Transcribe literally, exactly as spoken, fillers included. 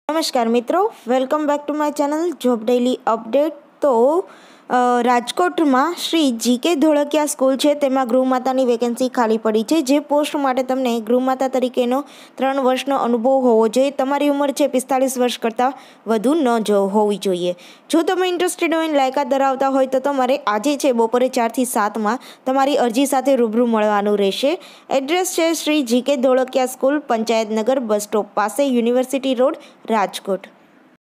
નમસ્કાર મિત્રો, welcome back to my channel job daily update. તો અ, રાજકોટમાં Shri G K Dholakiya school છે તેમાં ગૃહમાતાની વેકેન્સી ખાલી પડી છે. જે પોસ્ટ માટે તમને ગૃહમાતા તરીકેનો ત્રણ વર્ષનો અનુભવ હોવો જોઈએ. તમારી ઉંમર છે પિસ્તાળીસ વર્ષ કરતાં વધુ ન જો હોવી જોઈએ. જો તમે ઇન્ટરેસ્ટેડ હોય લાયકાત ધરાવતા હોય તો તમારે આજે છે બપોરે ચારથી સાતમાં તમારી અરજી સાથે રૂબરૂ મળવાનું રહેશે. એડ્રેસ છે Shri G K Dholakiya school, Panchayatnagar bus stop પાસે, યુનિવર્સિટી રોડ, રાજકોટ.